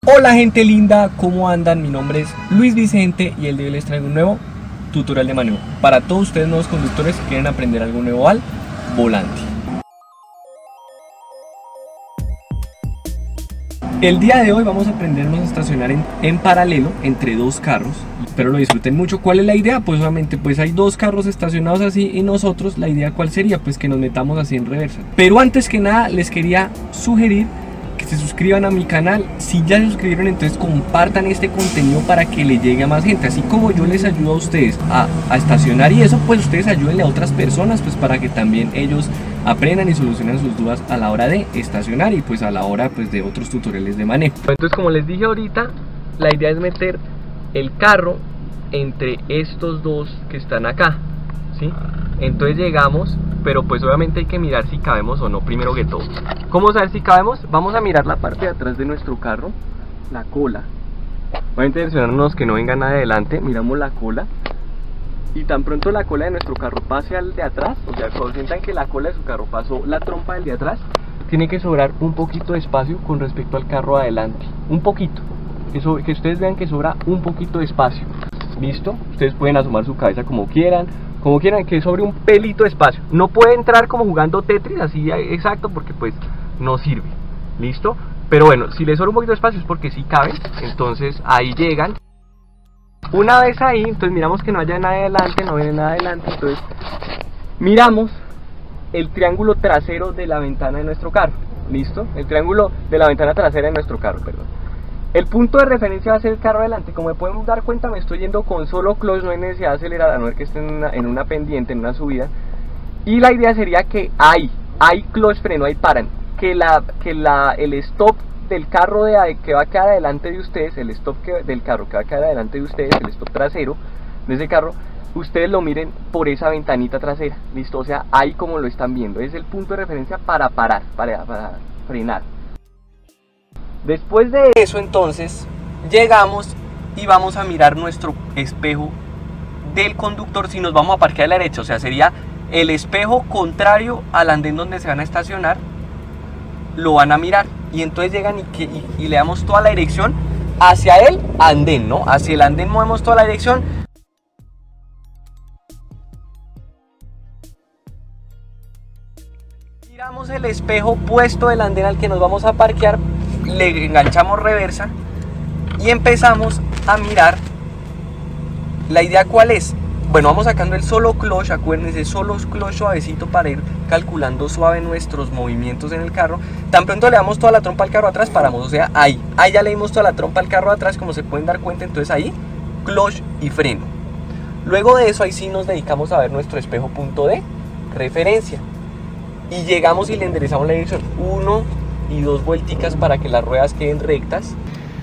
Hola gente linda, ¿cómo andan? Mi nombre es Luis Vicente y el día de hoy les traigo un nuevo tutorial de manejo para todos ustedes nuevos conductores que quieren aprender algo nuevo al volante. El día de hoy vamos a aprendernos a estacionar en paralelo entre dos carros. Espero lo disfruten mucho. ¿Cuál es la idea? Pues obviamente hay dos carros estacionados así y nosotros, la idea ¿cuál sería? Pues que nos metamos así en reversa. Pero antes que nada les quería sugerir que se suscriban a mi canal. Si ya se suscribieron, entonces compartan este contenido para que le llegue a más gente. Así como yo les ayudo a ustedes a estacionar y eso, pues ustedes ayúdenle a otras personas, pues para que también ellos aprendan y solucionen sus dudas a la hora de estacionar y pues a la hora pues de otros tutoriales de manejo. Entonces, como les dije ahorita, la idea es meter el carro entre estos dos que están acá, ¿sí? Entonces llegamos, pero pues obviamente hay que mirar si cabemos o no primero que todo. ¿Cómo saber si cabemos? Vamos a mirar la parte de atrás de nuestro carro, la cola. Obviamente direccionarnos que no venga nada de adelante, miramos la cola. Y tan pronto la cola de nuestro carro pase al de atrás, o sea, cuando sientan que la cola de su carro pasó la trompa del de atrás, tiene que sobrar un poquito de espacio con respecto al carro adelante. Un poquito. Que ustedes vean que sobra un poquito de espacio. ¿Listo? Ustedes pueden asomar su cabeza como quieran, que sobre un pelito de espacio. No puede entrar como jugando Tetris así exacto porque pues no sirve. ¿Listo? Pero bueno, si les sobra un poquito de espacio es porque sí cabe. Entonces ahí llegan. Una vez ahí, entonces miramos que no haya nada adelante, no viene nada adelante. Entonces miramos el triángulo trasero de la ventana de nuestro carro. ¿Listo? El triángulo de la ventana trasera de nuestro carro, perdón. El punto de referencia va a ser el carro adelante. Como me podemos dar cuenta, me estoy yendo con solo clutch, no hay necesidad de acelerar, a no ver que esté en una pendiente, en una subida. Y la idea sería que hay clutch, freno, ahí paran. Que el stop del carro que va a quedar adelante de ustedes, el stop del carro que va a quedar adelante de ustedes, el stop trasero de ese carro, ustedes lo miren por esa ventanita trasera. ¿Listo? O sea, ahí como lo están viendo, es el punto de referencia para parar, para frenar. Después de eso, entonces, llegamos y vamos a mirar nuestro espejo del conductor si nos vamos a parquear a la derecha. O sea, sería el espejo contrario al andén donde se van a estacionar. Lo van a mirar y entonces llegan y le damos toda la dirección hacia el andén, ¿no? Hacia el andén movemos toda la dirección. Miramos el espejo puesto del andén al que nos vamos a parquear. Le enganchamos reversa y empezamos a mirar. La idea ¿cuál es? Bueno, vamos sacando el solo clutch, acuérdense, solo clutch suavecito para ir calculando suave nuestros movimientos en el carro. Tan pronto le damos toda la trompa al carro atrás, paramos, o sea, ahí ya le dimos toda la trompa al carro atrás, como se pueden dar cuenta. Entonces ahí, clutch y freno. Luego de eso, ahí sí nos dedicamos a ver nuestro espejo punto de referencia. Y llegamos y le enderezamos la dirección 1 y 2 vuelticas para que las ruedas queden rectas.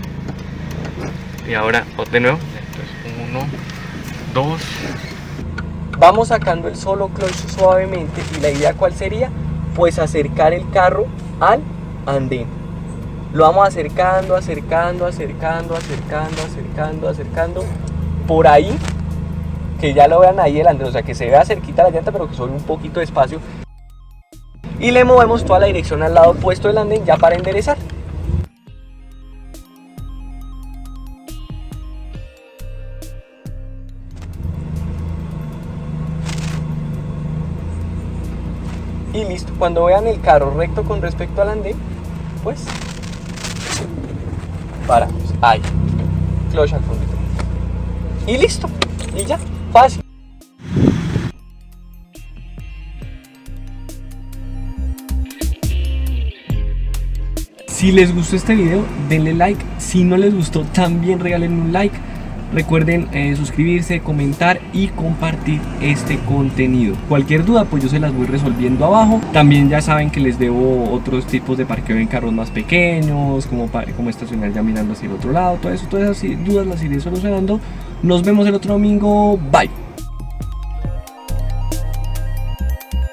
Y ahora de nuevo, entonces 1, 2. Vamos sacando el solo clutch suavemente y la idea ¿cuál sería? Pues acercar el carro al andén. Lo vamos acercando por ahí, que ya lo vean ahí el andén, o sea que se vea cerquita la llanta pero que sobre un poquito de espacio. Y le movemos toda la dirección al lado opuesto del andén ya para enderezar. Y listo, cuando vean el carro recto con respecto al andén, pues paramos, ahí, clutch al fondo. Y listo, y ya, fácil. Si les gustó este video, denle like. Si no les gustó, también regalen un like. Recuerden suscribirse, comentar y compartir este contenido. Cualquier duda, pues yo se las voy resolviendo abajo. También ya saben que les debo otros tipos de parqueo en carros más pequeños, como estacionar ya mirando hacia el otro lado. Todas esas dudas las iré solucionando. Nos vemos el otro domingo. Bye.